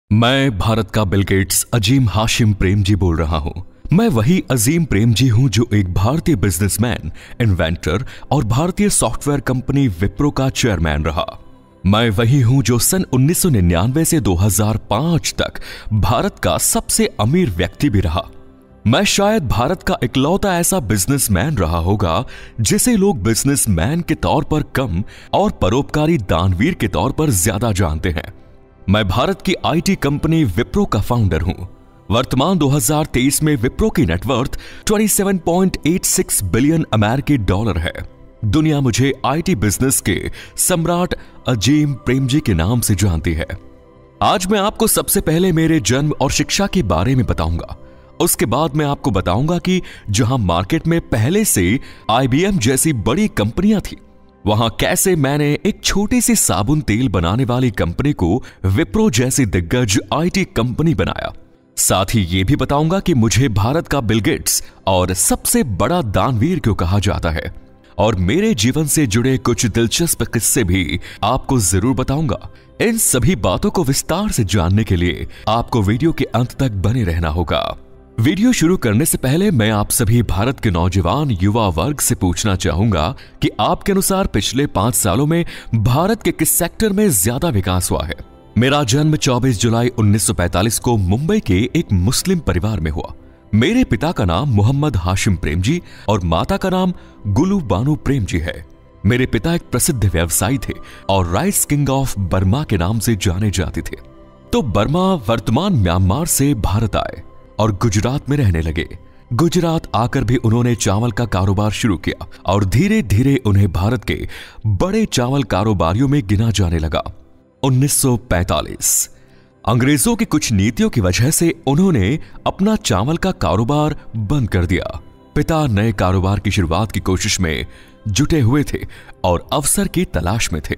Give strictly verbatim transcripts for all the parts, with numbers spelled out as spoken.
मैं भारत का Bill Gates Azim Hashim Premji बोल रहा हूं। मैं वही अजीम प्रेमजी हूं जो एक भारतीय बिजनेसमैन, इन्वेंटर और भारतीय सॉफ्टवेयर कंपनी विप्रो का चेयरमैन रहा। मैं वही हूं जो सन उन्नीस सौ निन्यानवे से दो हज़ार पाँच तक भारत का सबसे अमीर व्यक्ति भी रहा। मैं शायद भारत का इकलौता ऐसा बिजनेसमैन रहा होगा जिसे लोग बिजनेसमैन के तौर पर कम और परोपकारी दानवीर के तौर पर ज्यादा जानते हैं। मैं भारत की आईटी कंपनी विप्रो का फाउंडर हूं। वर्तमान दो हज़ार तेईस में विप्रो की नेटवर्थ सत्ताईस पॉइंट आठ छह बिलियन अमेरिकी डॉलर है। दुनिया मुझे आईटी बिजनेस के सम्राट अजीम प्रेमजी के नाम से जानती है। आज मैं आपको सबसे पहले मेरे जन्म और शिक्षा के बारे में बताऊंगा। उसके बाद मैं आपको बताऊंगा कि जहां मार्केट में पहले से आईबीएम जैसी बड़ी कंपनियां थी, वहां कैसे मैंने एक छोटी सी साबुन तेल बनाने वाली कंपनी को विप्रो जैसी दिग्गज आईटी कंपनी बनाया। साथ ही यह भी बताऊंगा कि मुझे भारत का बिल गेट्स और सबसे बड़ा दानवीर क्यों कहा जाता है, और मेरे जीवन से जुड़े कुछ दिलचस्प किस्से भी आपको जरूर बताऊंगा। इन सभी बातों को विस्तार से जानने के लिए आपको वीडियो के अंत तक बने रहना होगा। वीडियो शुरू करने से पहले मैं आप सभी भारत के नौजवान युवा वर्ग से पूछना चाहूंगा कि आपके अनुसार पिछले पांच सालों में भारत के किस सेक्टर में ज्यादा विकास हुआ है। मेरा जन्म चौबीस जुलाई उन्नीस सौ पैंतालीस को मुंबई के एक मुस्लिम परिवार में हुआ। मेरे पिता का नाम मोहम्मद हाशिम प्रेमजी और माता का नाम गुलू बानू प्रेमजी है। मेरे पिता एक प्रसिद्ध व्यवसायी थे और राइस किंग ऑफ बर्मा के नाम से जाने जाते थे। तो बर्मा वर्तमान म्यांमार से भारत आए और गुजरात में रहने लगे। गुजरात आकर भी उन्होंने चावल का कारोबार शुरू किया और धीरे धीरे उन्हें भारत के बड़े चावल कारोबारियों में गिना जाने लगा। उन्नीस सौ पैंतालीस अंग्रेजों की कुछ नीतियों की वजह से उन्होंने अपना चावल का कारोबार बंद कर दिया। पिता नए कारोबार की शुरुआत की कोशिश में जुटे हुए थे और अवसर की तलाश में थे।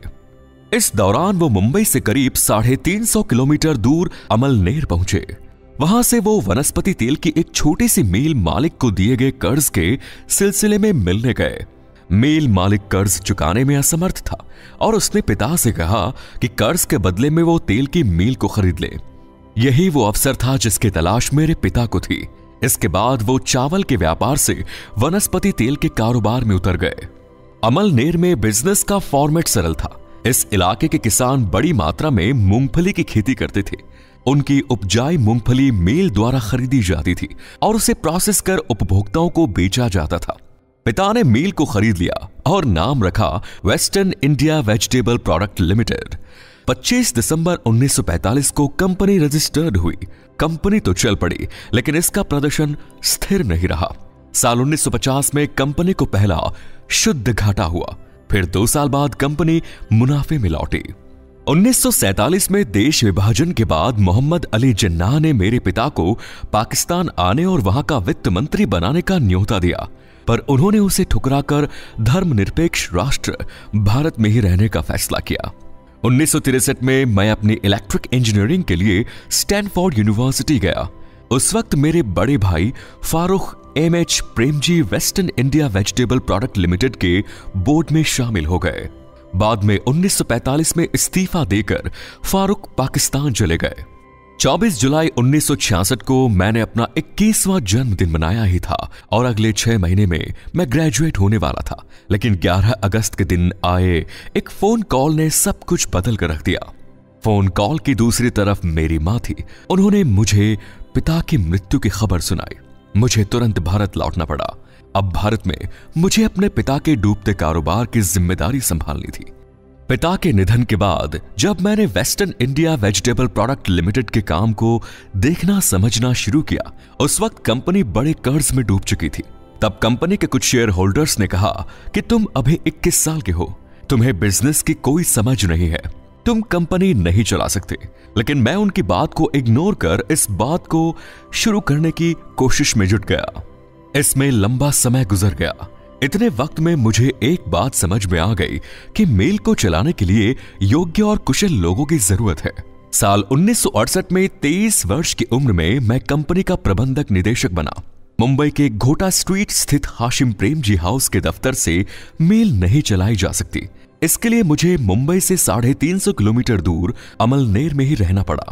इस दौरान वो मुंबई से करीब साढ़े तीन सौ किलोमीटर दूर अमलनेर पहुंचे। वहां से वो वनस्पति तेल की एक छोटी सी मिल मालिक को दिए गए कर्ज के सिलसिले में मिलने गए। मिल मालिक कर्ज चुकाने में असमर्थ था और उसने पिता से कहा कि कर्ज के बदले में वो तेल की मिल को खरीद ले। यही वो अवसर था जिसकी तलाश मेरे पिता को थी। इसके बाद वो चावल के व्यापार से वनस्पति तेल के कारोबार में उतर गए। अमलनेर में बिजनेस का फॉर्मेट सरल था। इस इलाके के किसान बड़ी मात्रा में मूंगफली की खेती करते थे। उनकी उपजाई मूंगफली मेल द्वारा खरीदी जाती थी और उसे प्रोसेस कर उपभोक्ताओं को बेचा जाता था। पिता ने मेल को खरीद लिया और नाम रखा Western India vegetable product limited. पच्चीस दिसंबर उन्नीस सौ पैंतालीस को कंपनी रजिस्टर्ड हुई। कंपनी तो चल पड़ी, लेकिन इसका प्रदर्शन स्थिर नहीं रहा। साल उन्नीस सौ पचास में कंपनी को पहला शुद्ध घाटा हुआ। फिर दो साल बाद कंपनी मुनाफे में लौटी। उन्नीस सौ सैंतालीस में देश विभाजन के बाद मोहम्मद अली जिन्नाह ने मेरे पिता को पाकिस्तान आने और वहां का वित्त मंत्री बनाने का न्योता दिया, पर उन्होंने उसे ठुकराकर धर्मनिरपेक्ष राष्ट्र भारत में ही रहने का फैसला किया। उन्नीस सौ तिरसठ में मैं अपनी इलेक्ट्रिक इंजीनियरिंग के लिए स्टैनफोर्ड यूनिवर्सिटी गया। उस वक्त मेरे बड़े भाई Farooq M H Premji Western India vegetable product limited के बोर्ड में शामिल हो गए। बाद में उन्नीस सौ पैंतालीस में इस्तीफा देकर फारूक पाकिस्तान चले गए। चौबीस जुलाई उन्नीस सौ छियासठ को मैंने अपना इक्कीसवां जन्मदिन मनाया ही था और अगले छह महीने में मैं ग्रेजुएट होने वाला था। लेकिन ग्यारह अगस्त के दिन आए एक फोन कॉल ने सब कुछ बदल कर रख दिया। फोन कॉल की दूसरी तरफ मेरी मां थी। उन्होंने मुझे पिता की मृत्यु की खबर सुनाई। मुझे तुरंत भारत लौटना पड़ा। अब भारत में मुझे अपने पिता के डूबते कारोबार की जिम्मेदारी संभालनी थी। पिता के निधन के बाद जब मैंने Western India vegetable product limited के काम को देखना समझना शुरू किया, उस वक्त कंपनी बड़े कर्ज में डूब चुकी थी। तब कंपनी के कुछ शेयर होल्डर्स ने कहा कि तुम अभी इक्कीस साल के हो, तुम्हें बिजनेस की कोई समझ नहीं है, तुम कंपनी नहीं चला सकते। लेकिन मैं उनकी बात को इग्नोर कर इस बात को शुरू करने की कोशिश में जुट गया। इसमें लंबा समय गुजर गया। इतने वक्त में मुझे एक बात समझ में आ गई कि मेल को चलाने के लिए योग्य और कुशल लोगों की जरूरत है। साल उन्नीस सौ अड़सठ में तेईस वर्ष की उम्र में मैं कंपनी का प्रबंधक निदेशक बना। मुंबई के घोटा स्ट्रीट स्थित हाशिम प्रेमजी हाउस के दफ्तर से मेल नहीं चलाई जा सकती। इसके लिए मुझे मुंबई से साढ़े तीन सौ किलोमीटर दूर अमलनेर में ही रहना पड़ा।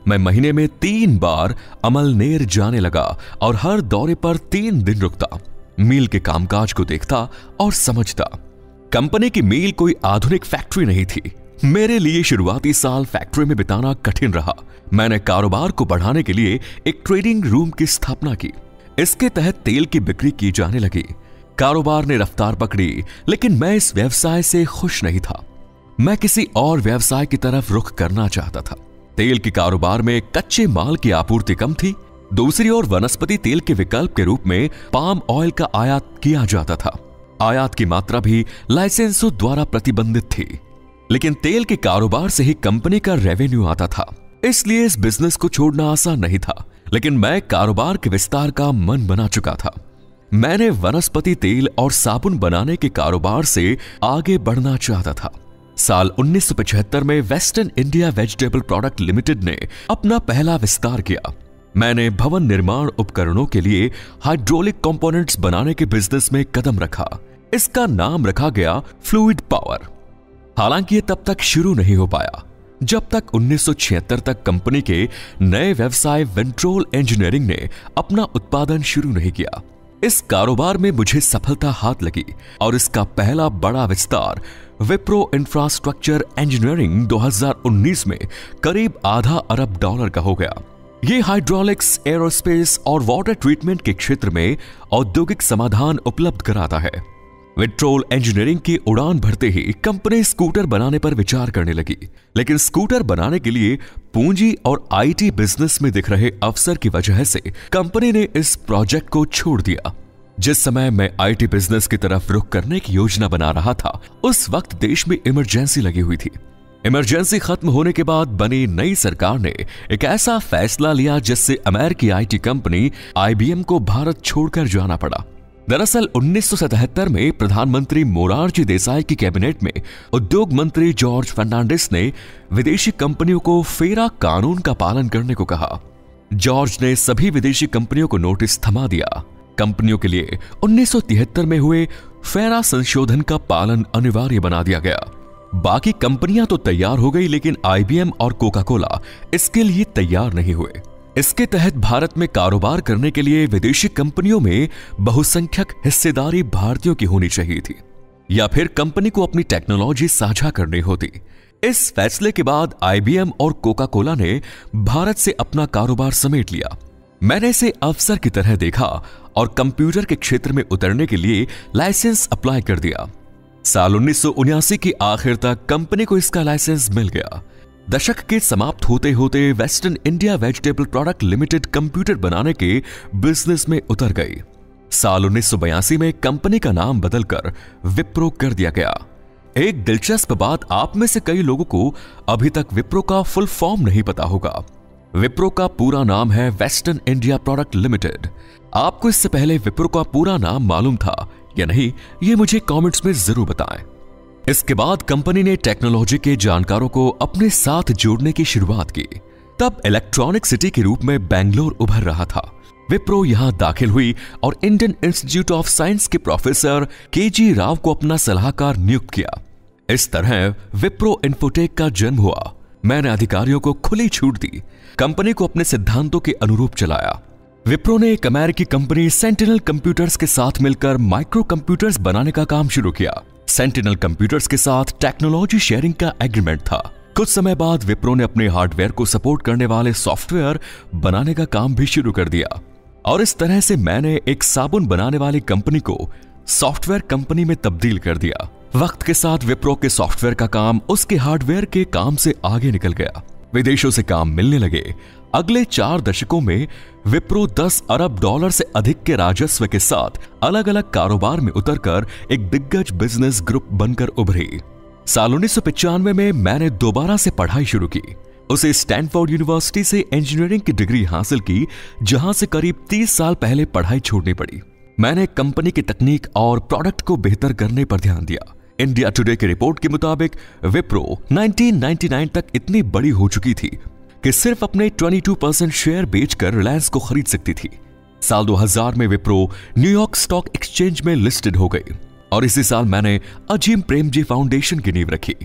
मैं महीने में तीन बार अमलनेर जाने लगा और हर दौरे पर तीन दिन रुकता, मील के कामकाज को देखता और समझता। कंपनी की मील कोई आधुनिक फैक्ट्री नहीं थी। मेरे लिए शुरुआती साल फैक्ट्री में बिताना कठिन रहा। मैंने कारोबार को बढ़ाने के लिए एक ट्रेडिंग रूम की स्थापना की। इसके तहत तेल की बिक्री की जाने लगी। कारोबार ने रफ्तार पकड़ी, लेकिन मैं इस व्यवसाय से खुश नहीं था। मैं किसी और व्यवसाय की तरफ रुख करना चाहता था। तेल के कारोबार में कच्चे माल की आपूर्ति कम थी। दूसरी ओर वनस्पति तेल के विकल्प के रूप में पाम ऑयल का आयात किया जाता था। आयात की मात्रा भी लाइसेंसों द्वारा प्रतिबंधित थी, लेकिन तेल के कारोबार से ही कंपनी का रेवेन्यू आता था, इसलिए इस बिजनेस को छोड़ना आसान नहीं था। लेकिन मैं कारोबार के विस्तार का मन बना चुका था। मैंने वनस्पति तेल और साबुन बनाने के कारोबार से आगे बढ़ना चाहता था। साल उन्नीस सौ पचहत्तर में Western India vegetable product limited ने अपना पहला विस्तार किया। मैंने भवन निर्माण उपकरणों के लिए हाइड्रोलिक कंपोनेंट्स बनाने के बिजनेस में कदम रखा। इसका नाम रखा गया फ्लूइड पावर। हालांकि ये तब तक शुरू नहीं हो पाया जब तक उन्नीस सौ छिहत्तर तक कंपनी के नए व्यवसाय वेंट्रोल इंजीनियरिंग ने अपना उत्पादन शुरू नहीं किया। इस कारोबार में मुझे सफलता हाथ लगी और इसका पहला बड़ा विस्तार विप्रो इंफ्रास्ट्रक्चर इंजीनियरिंग दो हज़ार उन्नीस में करीब आधा अरब डॉलर का हो गया। ये हाइड्रोलिक्स, एरोस्पेस और वाटर ट्रीटमेंट के क्षेत्र में औद्योगिक समाधान उपलब्ध कराता है। विट्रोल इंजीनियरिंग की उड़ान भरते ही कंपनी स्कूटर बनाने पर विचार करने लगी, लेकिन स्कूटर बनाने के लिए पूंजी और आईटी बिजनेस में दिख रहे अवसर की वजह से कंपनी ने इस प्रोजेक्ट को छोड़ दिया। जिस समय मैं आईटी बिजनेस की तरफ रुख करने की योजना बना रहा था, उस वक्त देश में इमरजेंसी लगी हुई थी। इमरजेंसी खत्म होने के बाद बनी नई सरकार ने एक ऐसा फैसला लिया जिससे अमेरिकी आईटी कंपनी आईबीएम को भारत छोड़कर जाना पड़ा। दरअसल उन्नीस सौ सतहत्तर में प्रधानमंत्री मोरारजी देसाई की कैबिनेट में उद्योग मंत्री जॉर्ज फर्नांडिस ने विदेशी कंपनियों को फेरा कानून का पालन करने को कहा। जॉर्ज ने सभी विदेशी कंपनियों को नोटिस थमा दिया। कंपनियों के लिए उन्नीस सौ तिहत्तर में हुए फेरा संशोधन का पालन अनिवार्य बना दिया गया। बाकी कंपनियां तो तैयार हो गई, लेकिन आईबीएम और कोका कोला इसके लिए तैयार नहीं हुए। इसके तहत भारत में कारोबार करने के लिए विदेशी कंपनियों में बहुसंख्यक हिस्सेदारी भारतीयों की होनी चाहिए थी, या फिर कंपनी को अपनी टेक्नोलॉजी साझा करनी होती। इस फैसले के बाद आईबीएम और कोका कोला ने भारत से अपना कारोबार समेट लिया। मैंने इसे अवसर की तरह देखा और कंप्यूटर के क्षेत्र में उतरने के लिए लाइसेंस अप्लाई कर दिया। साल उन्नीस सौ उन्यासी की आखिर तक कंपनी को इसका लाइसेंस मिल गया। दशक के समाप्त होते होते Western India vegetable product limited computer बनाने के बिजनेस में उतर गई। साल उन्नीस सौ बयासी में कंपनी का नाम बदलकर विप्रो कर दिया गया। एक दिलचस्प बात, आप में से कई लोगों को अभी तक विप्रो का फुल फॉर्म नहीं पता होगा। विप्रो का पूरा नाम है वेस्टर्न इंडिया प्रोडक्ट लिमिटेड। आपको इससे पहले विप्रो का पूरा नाम मालूम था या नहीं, ये मुझे कमेंट्स में जरूर बताएं। इसके बाद कंपनी ने टेक्नोलॉजी के जानकारों को अपने साथ जोड़ने की शुरुआत की। तब इलेक्ट्रॉनिक सिटी के रूप में बेंगलोर उभर रहा था। विप्रो यहां दाखिल हुई और इंडियन इंस्टीट्यूट ऑफ साइंस के प्रोफेसर के जी राव को अपना सलाहकार नियुक्त किया। इस तरह विप्रो इन्फोटेक का जन्म हुआ। मैंने अधिकारियों को खुली छूट दी, कंपनी को अपने सिद्धांतों के अनुरूप चलाया। विप्रो ने एक अमेरिकी कंपनी सेंटिनल कंप्यूटर्स के साथ मिलकर माइक्रो कंप्यूटर्स बनाने का काम शुरू किया। सेंटिनल कंप्यूटर्स के साथ टेक्नोलॉजी शेयरिंग का एग्रीमेंट था। कुछ समय बाद विप्रो ने अपने हार्डवेयर को सपोर्ट करने वाले सॉफ्टवेयर बनाने का काम भी शुरू कर दिया, और इस तरह से मैंने एक साबुन बनाने वाली कंपनी को सॉफ्टवेयर कंपनी में तब्दील कर दिया। वक्त के साथ विप्रो के सॉफ्टवेयर का काम उसके हार्डवेयर के काम से आगे निकल गया। विदेशों से काम मिलने लगे। अगले चार दशकों में विप्रो दस अरब डॉलर से अधिक के राजस्व के साथ अलग अलग कारोबार में उतरकर एक दिग्गज बिजनेस ग्रुप बनकर उभरी। साल उन्नीस सौ पचानवे में मैंने दोबारा से पढ़ाई शुरू की। उसे स्टैनफोर्ड यूनिवर्सिटी से इंजीनियरिंग की डिग्री हासिल की, जहां से करीब तीस साल पहले पढ़ाई छोड़नी पड़ी। मैंने कंपनी की तकनीक और प्रोडक्ट को बेहतर करने पर ध्यान दिया। इंडिया टुडे की रिपोर्ट के मुताबिक विप्रो उन्नीस सौ निन्यानवे तक इतनी बड़ी हो चुकी थी कि सिर्फ अपने बाईस परसेंट शेयर बेचकर रिलायंस को खरीद सकती थी। साल दो हज़ार में विप्रो न्यूयॉर्क स्टॉक एक्सचेंज में लिस्टेड हो गई, और इसी साल मैंने अजीम प्रेमजी फाउंडेशन की नींव रखी।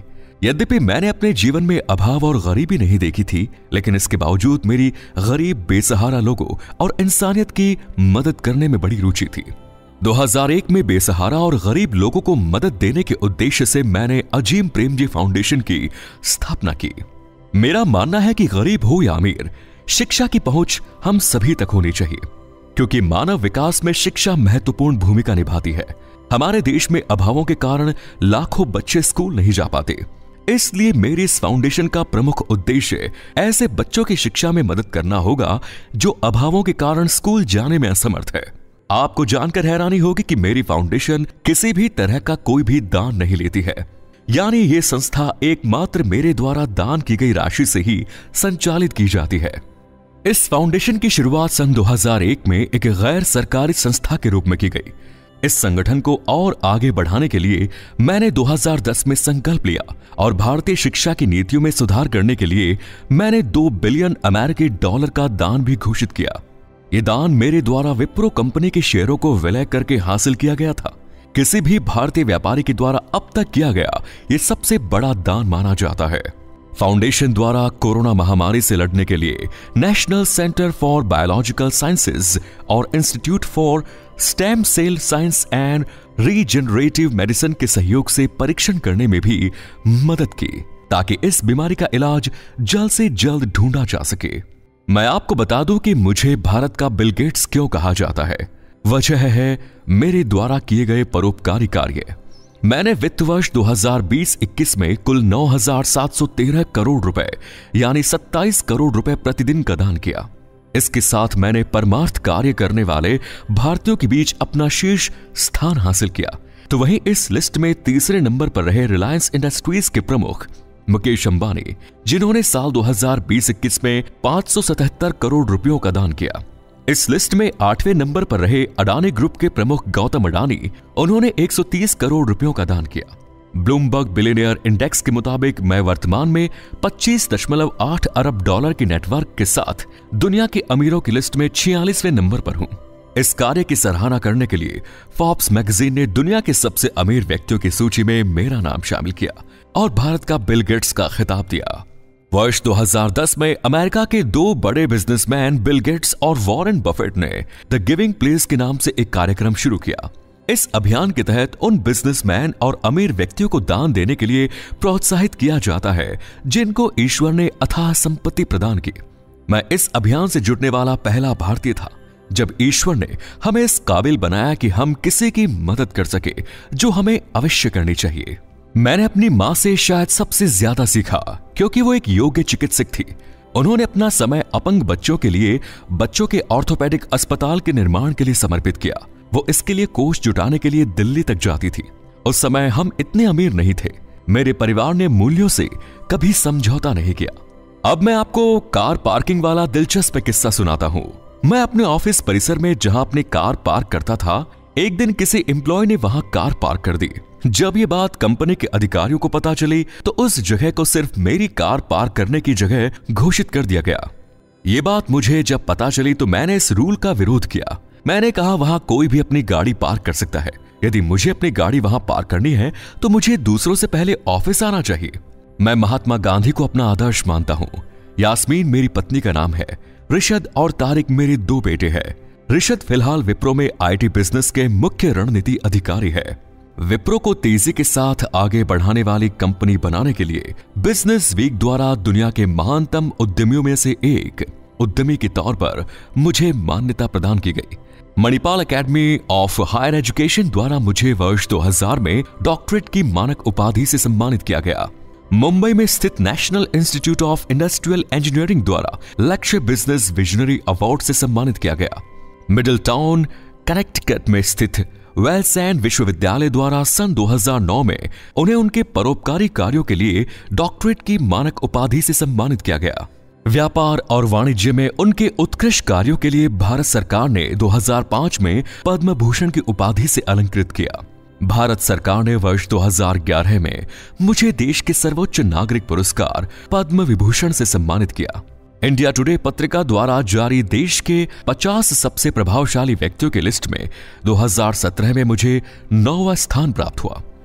यद्यपि मैंने अपने जीवन में अभाव और गरीबी नहीं देखी थी, लेकिन इसके बावजूद मेरी गरीब बेसहारा लोगों और इंसानियत की मदद करने में बड़ी रुचि थी। दो हज़ार एक में बेसहारा और गरीब लोगों को मदद देने के उद्देश्य से मैंने अजीम प्रेमजी फाउंडेशन की स्थापना की। मेरा मानना है कि गरीब हो या अमीर, शिक्षा की पहुंच हम सभी तक होनी चाहिए, क्योंकि मानव विकास में शिक्षा महत्वपूर्ण भूमिका निभाती है। हमारे देश में अभावों के कारण लाखों बच्चे स्कूल नहीं जा पाते, इसलिए मेरी इस फाउंडेशन का प्रमुख उद्देश्य ऐसे बच्चों की शिक्षा में मदद करना होगा जो अभावों के कारण स्कूल जाने में असमर्थ है। आपको जानकर हैरानी होगी कि मेरी फाउंडेशन किसी भी तरह का कोई भी दान नहीं लेती है, यानी ये संस्था एकमात्र मेरे द्वारा दान की गई राशि से ही संचालित की जाती है। इस फाउंडेशन की शुरुआत सन दो हज़ार एक में एक गैर सरकारी संस्था के रूप में की गई। इस संगठन को और आगे बढ़ाने के लिए मैंने दो हज़ार दस में संकल्प लिया और भारतीय शिक्षा की नीतियों में सुधार करने के लिए मैंने दो बिलियन अमेरिकी डॉलर का दान भी घोषित किया। ये दान मेरे द्वारा विप्रो कंपनी के शेयरों को विलय करके हासिल किया गया था। किसी भी भारतीय व्यापारी के द्वारा अब तक किया गया ये सबसे बड़ा दान माना जाता है। फाउंडेशन द्वारा कोरोना महामारी से लड़ने के लिए National Centre for Biological Sciences और Institute for Stem Cell Science and Regenerative Medicine के सहयोग से परीक्षण करने में भी मदद की, ताकि इस बीमारी का इलाज जल्द से जल्द ढूंढा जा सके। मैं आपको बता दूं कि मुझे भारत का बिल गेट्स क्यों कहा जाता है। वजह है मेरे द्वारा किए गए परोपकारी कार्य। मैंने वित्त वर्ष दो हज़ार बीस इक्कीस में कुल नौ हज़ार सात सौ तेरह करोड़ रुपए यानी सत्ताईस करोड़ रुपए प्रतिदिन का दान किया। इसके साथ मैंने परमार्थ कार्य करने वाले भारतीयों के बीच अपना शीर्ष स्थान हासिल किया। तो वहीं इस लिस्ट में तीसरे नंबर पर रहे रिलायंस इंडस्ट्रीज के प्रमुख मुकेश अंबानी, जिन्होंने साल दो हज़ार बीस इक्कीस में पांच सौ सतहत्तर करोड़ रुपयों का दान किया। इस लिस्ट में आठवें नंबर पर रहे अडानी ग्रुप के प्रमुख गौतम अडानी, उन्होंने एक सौ तीस करोड़ रुपयों का दान किया। ब्लूमबर्ग बिलियनियर इंडेक्स के मुताबिक मैं वर्तमान में पच्चीस दशमलव आठ अरब डॉलर के नेटवर्क के साथ दुनिया के अमीरों की लिस्ट में छियालीसवें नंबर पर हूं। इस कार्य की सराहना करने के लिए फोर्ब्स मैगजीन ने दुनिया के सबसे अमीर व्यक्तियों की सूची में मेरा नाम शामिल किया और भारत का बिल गेट्स का खिताब दिया। वर्ष दो हज़ार दस में अमेरिका के दो बड़े बिजनेसमैन बिल गेट्स और वॉरेन बफेट ने द गिविंग प्लेस के नाम से एक कार्यक्रम शुरू किया। इस अभियान के तहत उन बिजनेसमैन और अमीर व्यक्तियों को दान देने के लिए प्रोत्साहित किया जाता है जिनको ईश्वर ने अथाह संपत्ति प्रदान की। मैं इस अभियान से जुड़ने वाला पहला भारतीय था जब ईश्वर ने हमें इस काबिल बनाया कि हम किसी की मदद कर सके, जो हमें अवश्य करनी चाहिए। मैंने अपनी मां से शायद सबसे ज्यादा सीखा, क्योंकि वो एक योग्य चिकित्सक थी। उन्होंने अपना समय अपंग बच्चों के लिए बच्चों के ऑर्थोपेडिक अस्पताल के निर्माण के लिए समर्पित किया। वो इसके लिए कोष जुटाने के लिए दिल्ली तक जाती थी। उस समय हम इतने अमीर नहीं थे। मेरे परिवार ने मूल्यों से कभी समझौता नहीं किया। अब मैं आपको कार पार्किंग वाला दिलचस्प किस्सा सुनाता हूँ। मैं अपने ऑफिस परिसर में जहां अपनी कार पार्क करता था, एक दिन किसी एम्प्लॉय ने वहां कार पार्क कर दी। जब ये बात कंपनी के अधिकारियों को पता चली तो उस जगह को सिर्फ मेरी कार पार्क करने की जगह घोषित कर दिया गया। ये बात मुझे जब पता चली तो मैंने इस रूल का विरोध किया। मैंने कहा वहां कोई भी अपनी गाड़ी पार्क कर सकता है। यदि मुझे अपनी गाड़ी वहां पार्क करनी है तो मुझे दूसरों से पहले ऑफिस आना चाहिए। मैं महात्मा गांधी को अपना आदर्श मानता हूँ। यास्मीन मेरी पत्नी का नाम है। रिशद और तारिक मेरे दो बेटे हैं। रिशद फिलहाल विप्रो में आईटी बिजनेस के मुख्य रणनीति अधिकारी है। विप्रो को तेजी के साथ आगे बढ़ाने वाली कंपनी बनाने के लिए बिजनेस वीक द्वारा दुनिया के महानतम उद्यमियों में से एक उद्यमी के तौर पर मुझे मान्यता प्रदान की गई। Manipal Academy of Higher Education द्वारा मुझे वर्ष दो हज़ार में डॉक्टरेट की मानक उपाधि से सम्मानित किया गया। मुंबई में स्थित National Institute of Industrial Engineering द्वारा लक्ष्य बिजनेस विजनरी अवार्ड से सम्मानित किया गया। मिडिल टाउन कनेक्टिकट में स्थित वेल्सैंड विश्वविद्यालय द्वारा सन दो हज़ार नौ में उन्हें उनके परोपकारी कार्यों के लिए डॉक्टरेट की मानक उपाधि से सम्मानित किया गया। व्यापार और वाणिज्य में उनके उत्कृष्ट कार्यों के लिए भारत सरकार ने दो हज़ार पाँच में पद्म भूषण की उपाधि से अलंकृत किया। भारत सरकार ने वर्ष दो हज़ार ग्यारह में मुझे देश के सर्वोच्च नागरिक पुरस्कार पद्म विभूषण से सम्मानित किया। इंडिया टुडे पत्रिका द्वारा जारी देश के पचास सबसे प्रभावशाली व्यक्तियों की लिस्ट में दो हज़ार सत्रह में मुझे नौवां स्थान प्राप्त हुआ।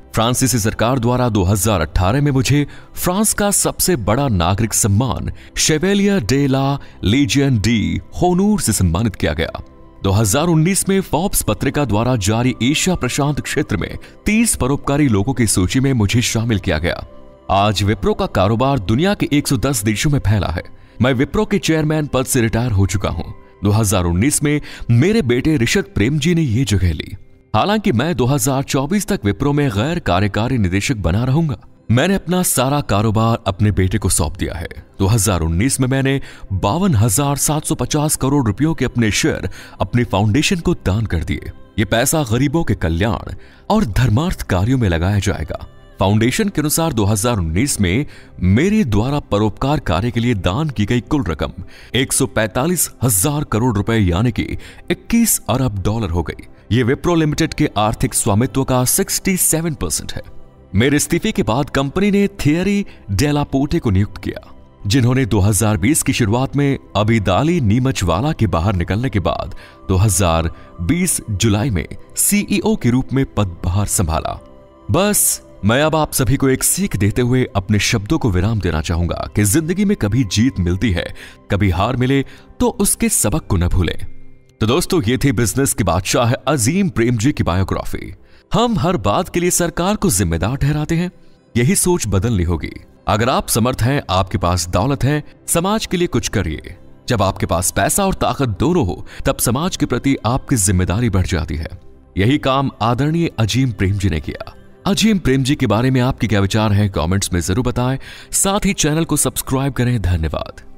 फ्रांसीसी सरकार द्वारा दो हज़ार अठारह में मुझे फ्रांस का सबसे बड़ा नागरिक सम्मान Chevalier de la Legion d'Honneur से सम्मानित किया गया। दो हज़ार उन्नीस में फोर्ब्स पत्रिका द्वारा जारी एशिया प्रशांत क्षेत्र में तीस परोपकारी लोगों की सूची में मुझे शामिल किया गया। आज विप्रो का कारोबार दुनिया के एक सौ दस देशों में फैला है। मैं विप्रो के चेयरमैन पद से रिटायर हो चुका हूं। दो हज़ार उन्नीस में मेरे बेटे ऋषभ प्रेम जी ने ये जगह ली। हालांकि मैं दो हज़ार चौबीस तक विप्रो में गैर कार्यकारी निदेशक बना रहूंगा। मैंने अपना सारा कारोबार अपने बेटे को सौंप दिया है। दो हज़ार उन्नीस में मैंने बावन हजार सात सौ पचास करोड़ रुपयों के अपने शेयर अपनी फाउंडेशन को दान कर दिए। ये पैसा गरीबों के कल्याण और धर्मार्थ कार्यों में लगाया जाएगा। फाउंडेशन के अनुसार दो हज़ार उन्नीस में मेरे द्वारा परोपकार कार्य के लिए दान की गई कुल रकम एक सौ पैंतालीस हजार करोड़ रुपए यानी कि इक्कीस अरब डॉलर हो गई। ये विप्रो लिमिटेड के आर्थिक स्वामित्व का सड़सठ परसेंट है। मेरे इस्तीफे के बाद कंपनी ने थियरी डेला पोर्टे को नियुक्त किया, जिन्होंने दो हज़ार बीस की शुरुआत में अबीदाली नीमचवाला के बाहर निकलने के बाद दो हज़ार बीस जुलाई में सीईओ के रूप में पदभार संभाला। बस मैं अब आप सभी को एक सीख देते हुए अपने शब्दों को विराम देना चाहूंगा कि जिंदगी में कभी जीत मिलती है, कभी हार मिले तो उसके सबक को न भूलें। तो दोस्तों, ये थी बिजनेस के बादशाह अजीम प्रेम जी की बायोग्राफी। हम हर बात के लिए सरकार को जिम्मेदार ठहराते हैं, यही सोच बदलनी होगी। अगर आप समर्थ हैं, आपके पास दौलत है, समाज के लिए कुछ करिए। जब आपके पास पैसा और ताकत दोनों हो, तब समाज के प्रति आपकी जिम्मेदारी बढ़ जाती है। यही काम आदरणीय अजीम प्रेम जी ने किया। अजीम प्रेम जी के बारे में आपके क्या विचार हैं, कमेंट्स में जरूर बताएं। साथ ही चैनल को सब्सक्राइब करें। धन्यवाद।